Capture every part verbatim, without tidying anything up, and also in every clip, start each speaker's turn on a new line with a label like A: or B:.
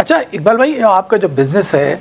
A: अच्छा इकबाल भाई, आपका जो बिज़नेस है,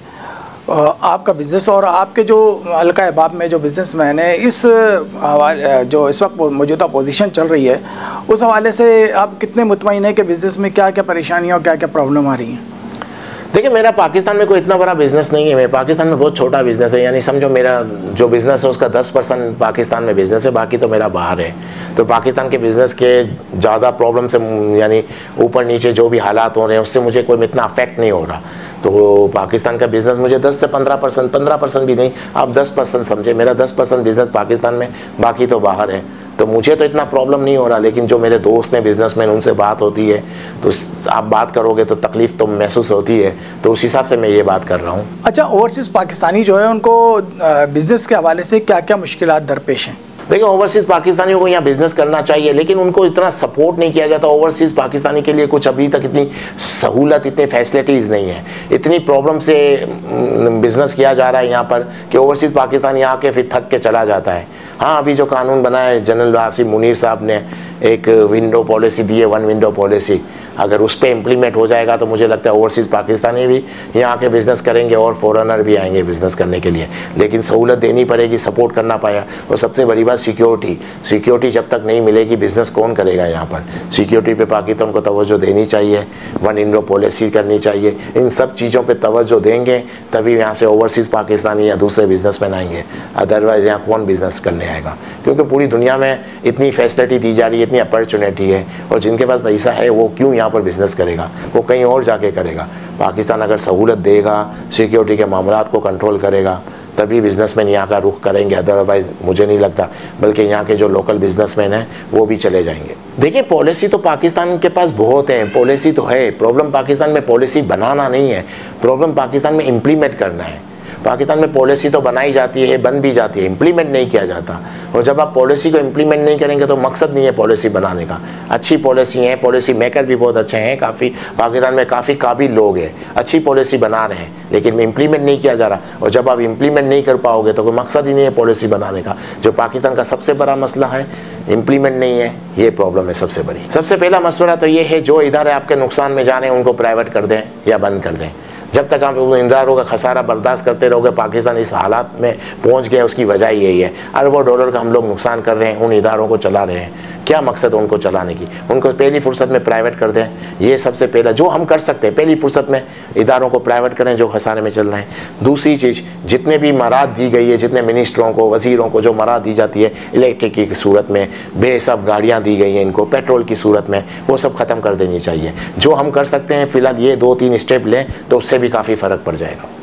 A: आपका बिज़नेस और आपके जो हल्का अहबाब में जो बिज़नेसमैन है, इस हवाले जो इस वक्त मौजूदा पोजीशन चल रही है, उस हवाले से आप कितने मुतमईन हैं कि बिज़नेस में क्या क्या परेशानियाँ और क्या क्या प्रॉब्लम आ रही हैं?
B: देखिए, मेरा पाकिस्तान में कोई इतना बड़ा बिज़नेस नहीं है। मेरे पाकिस्तान में बहुत छोटा बिज़नेस है, यानी समझो मेरा जो बिज़नेस है उसका दस परसेंट पाकिस्तान में बिज़नेस है, बाकी तो मेरा बाहर है। तो पाकिस्तान के बिज़नेस के ज़्यादा प्रॉब्लम से, यानी ऊपर नीचे जो भी हालात हो रहे हैं उससे मुझे कोई इतना अफेक्ट नहीं हो रहा। तो पाकिस्तान का बिज़नेस मुझे दस से पंद्रह परसेंट पंद्रह परसेंट भी नहीं, आप दस परसेंट समझे, मेरा दस परसेंट बिज़नेस पाकिस्तान में, बाकी तो बाहर है। तो मुझे तो इतना प्रॉब्लम नहीं हो रहा, लेकिन जो मेरे दोस्त हैं बिजनेसमैन, उनसे बात होती है तो आप बात करोगे तो तकलीफ़ तो महसूस होती है, तो उस हिसाब से मैं ये बात कर रहा हूँ।
A: अच्छा, ओवरसीज़ पाकिस्तानी जो है उनको बिज़नेस के हवाले से क्या क्या मुश्किलात दरपेश हैं?
B: देखिए, ओवरसीज़ पाकिस्तानियों को यहाँ बिज़नेस करना चाहिए, लेकिन उनको इतना सपोर्ट नहीं किया जाता। ओवरसीज़ पाकिस्तानी के लिए कुछ अभी तक इतनी सहूलत, इतनी फैसिलिटीज़ नहीं है। इतनी प्रॉब्लम से बिज़नेस किया जा रहा है यहाँ पर कि ओवरसीज़ पाकिस्तानी यहाँ के फिर थक के चला जाता है। हाँ, अभी जो कानून बना है जनरल आसिम मुनीर साहब ने, एक विंडो पॉलिसी दी है, वन विंडो पॉलिसी, अगर उस पर इम्प्लीमेंट हो जाएगा तो मुझे लगता है ओवरसीज़ पाकिस्तानी भी यहाँ के बिज़नेस करेंगे और फॉरेनर भी आएंगे बिज़नेस करने के लिए। लेकिन सहूलत देनी पड़ेगी, सपोर्ट करना पाएगा। और सबसे बड़ी बात सिक्योरिटी, सिक्योरिटी जब तक नहीं मिलेगी बिज़नेस कौन करेगा यहाँ पर? सिक्योरिटी पे पाकिस्तान को तवज्जो देनी चाहिए, वन विंडो पॉलिसी करनी चाहिए। इन सब चीज़ों पर तवज्जो देंगे तभी यहाँ से ओवरसीज़ पाकिस्तानी या दूसरे बिज़नेसमैन आएंगे, अदरवाइज़ यहाँ कौन बिज़नेस करने आएगा? क्योंकि पूरी दुनिया में इतनी फैसिलिटी दी जा रही है, इतनी अपॉर्चुनिटी है, और जिनके पास पैसा है वो क्यों यहाँ पर बिज़नेस करेगा? वो कहीं और जाके करेगा। पाकिस्तान अगर सहूलत देगा, सिक्योरिटी के मामलात को कंट्रोल करेगा, तभी बिज़नेसमैन यहाँ का रुख करेंगे, अदरवाइज़ मुझे नहीं लगता। बल्कि यहाँ के जो लोकल बिज़नेसमैन हैं वो भी चले जाएंगे। देखिए, पॉलिसी तो पाकिस्तान के पास बहुत है, पॉलिसी तो है। प्रॉब्लम पाकिस्तान में पॉलिसी बनाना नहीं है, प्रॉब्लम पाकिस्तान में इम्प्लीमेंट करना है। पाकिस्तान में पॉलिसी तो बनाई जाती है, बन भी जाती है, इम्प्लीमेंट नहीं किया जाता। और जब आप पॉलिसी को इम्प्लीमेंट नहीं करेंगे तो मकसद नहीं है पॉलिसी बनाने का। अच्छी पॉलिसी है, पॉलिसी मेकर भी बहुत अच्छे हैं, काफ़ी पाकिस्तान में काफ़ी काबिल लोग हैं, अच्छी पॉलिसी बना रहे हैं, लेकिन इम्प्लीमेंट नहीं किया जा रहा। और जब आप इम्प्लीमेंट नहीं कर पाओगे तो कोई मकसद ही नहीं है पॉलिसी बनाने का। जो पाकिस्तान का सबसे बड़ा मसला है, इम्प्लीमेंट नहीं है, ये प्रॉब्लम है सबसे बड़ी। सबसे पहला मसला तो ये है, जो इदारे आपके नुकसान में जा रहे हैं उनको प्राइवेट कर दें या बंद कर दें। जब तक आप उन इदारों का खसारा बर्दाश्त करते रहोगे, पाकिस्तान इस हालात में पहुंच गया, उसकी वजह यही है। अरबों डॉलर का हम लोग नुकसान कर रहे हैं, उन इदारों को चला रहे हैं। क्या मकसद है उनको चलाने की? उनको पहली फुर्सत में प्राइवेट कर दें, ये सबसे पहला जो हम कर सकते हैं। पहली फुर्सत में इदारों को प्राइवेट करें जो खसारे में चल रहे हैं। दूसरी चीज़, जितने भी मराद दी गई है, जितने मिनिस्टरों को, वज़ीरों को जो मराद दी जाती है इलेक्ट्रिक की सूरत में, बेसब गाड़ियाँ दी गई हैं इनको पेट्रोल की सूरत में, वो सब ख़त्म कर देनी चाहिए। जो हम कर सकते हैं फ़िलहाल ये दो तीन स्टेप लें तो उससे भी काफ़ी फ़र्क पड़ जाएगा।